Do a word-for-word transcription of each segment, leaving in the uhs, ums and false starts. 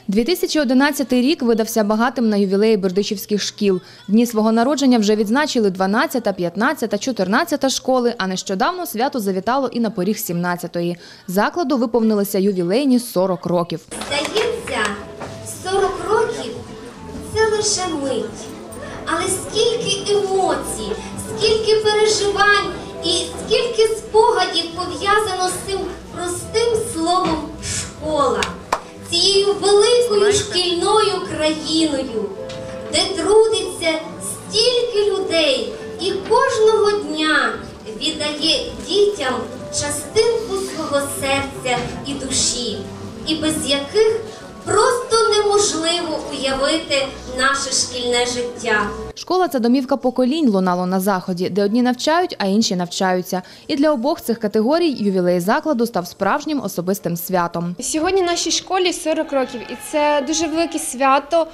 дві тисячі одинадцятий рік видався багатим на ювілеї бердичівських шкіл. Дні свого народження вже відзначили дванадцята, п'ятнадцята, чотирнадцята школи, а нещодавно свято завітало і на поріг сімнадцятої. Закладу виповнилися ювілейні сорок років. Здається, сорок років – це лише мить. Але скільки емоцій, скільки переживань і скільки спогадів пов'язано з цим простим словом «школа». Цією великою шкільною країною, де трудиться стільки людей і кожного дня віддає дітям частинку свого серця і душі, і без яких просто неможливо уявити наше шкільне життя. Школа – це домівка поколінь, лунало на Заході, де одні навчають, а інші навчаються. І для обох цих категорій ювілей закладу став справжнім особистим святом. Сьогодні нашій школі сорок років, і це дуже велике свято.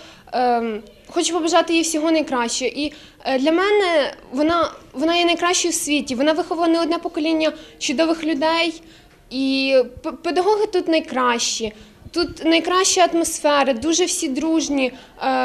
Хочу побажати їй всього найкращого. І для мене вона, вона є найкращою у світі. Вона виховала не одне покоління чудових людей, і педагоги тут найкращі. Тут найкраща атмосфера, дуже всі дружні.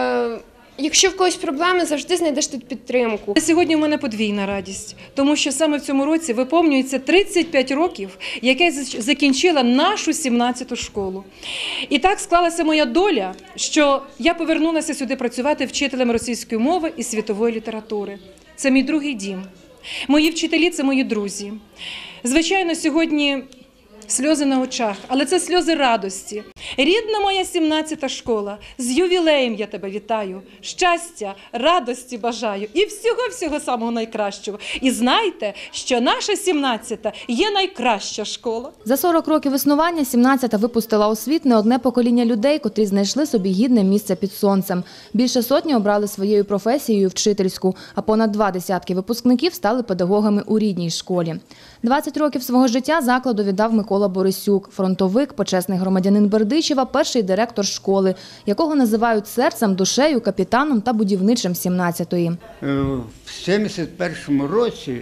Якщо в когось проблеми, завжди знайдеш тут підтримку. Сьогодні в мене подвійна радість, тому що саме в цьому році виповнюється тридцять п'ять років, як я закінчила нашу сімнадцяту школу. І так склалася моя доля, що я повернулася сюди працювати вчителем російської мови і світової літератури. Це мій другий дім. Мої вчителі – це мої друзі. Звичайно, сьогодні сльози на очах, але це сльози радості. Рідна моя сімнадцята школа, з ювілеєм я тебе вітаю, щастя, радості бажаю і всього-всього самого найкращого. І знайте, що наша сімнадцята є найкраща школа. За сорок років існування сімнадцята випустила у світ не одне покоління людей, котрі знайшли собі гідне місце під сонцем. Більше сотні обрали своєю професією вчительську, а понад два десятки випускників стали педагогами у рідній школі. двадцять років свого життя закладу віддав Микола Борисюк, фронтовик, почесний громадянин Бердичева, перший директор школи, якого називають серцем, душею, капітаном та будівничим сімнадцятої. В сімдесят першому році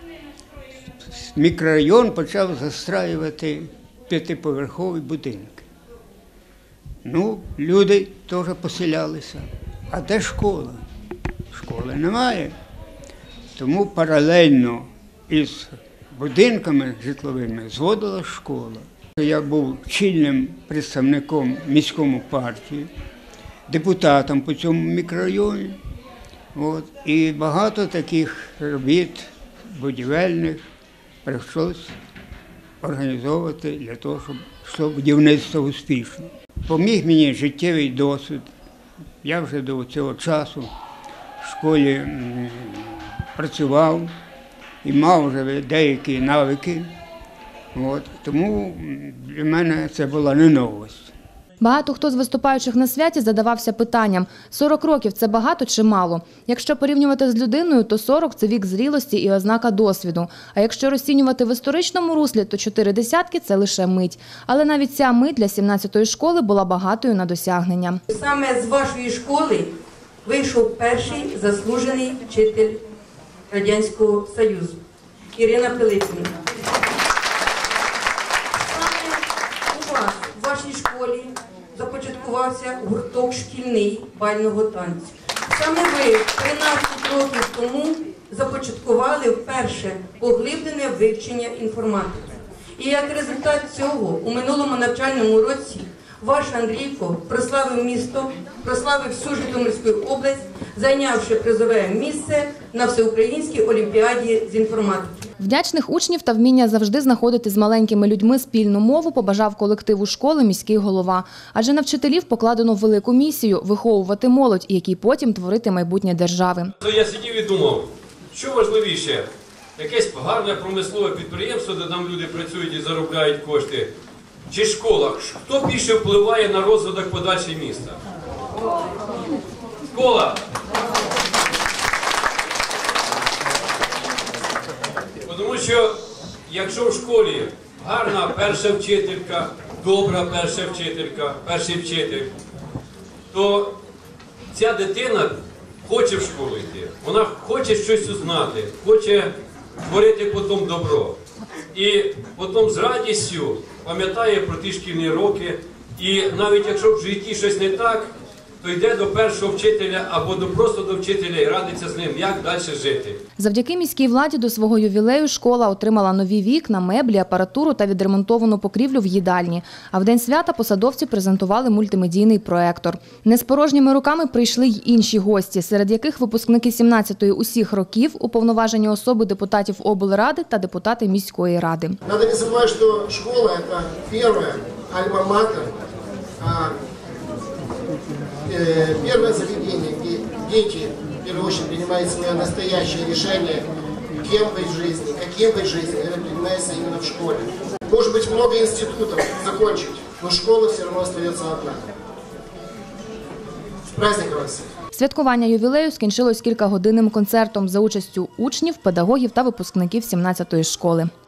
мікрорайон почав застраювати п'ятиповерхові будинки. Ну, люди теж поселялися. А де школа? Школи немає. Тому паралельно із будинками житловими зводила школа. Я був чільним представником міської партії, депутатом по цьому мікрорайоні. От. І багато таких робіт будівельних прийшлося організовувати для того, щоб йшло будівництво успішно. Поміг мені життєвий досвід. Я вже до цього часу в школі працював і мав вже деякі навики. От. Тому для мене це була не новость. Багато хто з виступаючих на святі задавався питанням – сорок років – це багато чи мало? Якщо порівнювати з людиною, то сорок – це вік зрілості і ознака досвіду. А якщо розцінювати в історичному руслі, то чотири десятки – це лише мить. Але навіть ця мить для сімнадцятої школи була багатою на досягнення. Саме з вашої школи вийшов перший заслужений вчитель Радянського Союзу – Ірина Пилипівна. В вашій школі започаткувався гурток шкільний бального танцю. Саме ви тринадцять років тому започаткували вперше поглиблене вивчення інформатики. І як результат цього у минулому навчальному році ваш Андрійко прославив місто, прославив всю Житомирську область, зайнявши призове місце на всеукраїнській олімпіаді з інформатики. Вдячних учнів та вміння завжди знаходити з маленькими людьми спільну мову побажав колективу школи міський голова. Адже на вчителів покладено велику місію – виховувати молодь, який потім творити майбутнє держави. Я сидів і думав, що важливіше – якесь гарне промислове підприємство, де там люди працюють і заробляють кошти, чи школа? Хто більше впливає на розвиток подальший міста? Школа! Тому що, якщо в школі гарна перша вчителька, добра перша вчителька, перший вчитель, то ця дитина хоче в школу йти, вона хоче щось узнати, хоче творити потім добро. І потім з радістю пам'ятає про ті шкільні роки, І навіть якщо в житті щось не так, то йде до першого вчителя або до, просто до вчителя і радиться з ним, як далі жити. Завдяки міській владі до свого ювілею школа отримала нові вікна, меблі, апаратуру та відремонтовану покрівлю в їдальні. А в день свята посадовці презентували мультимедійний проектор. Не з порожніми руками прийшли й інші гості, серед яких випускники сімнадцятої усіх років, уповноважені особи депутатів облради та депутати міської ради. Надо не забывать, что школа – это первая альма-матер, первое заведение, где дети, в первую очередь, принимают свое настоящее решение, кем быть в жизни, каким быть в жизни, это принимается именно в школе. Может быть, много институтов закончить, но школа все равно остается одна. С праздником вас всех! Святкування ювілею скінчилось кількагодинним концертом за участю учнів, педагогів та випускників сімнадцятої школи.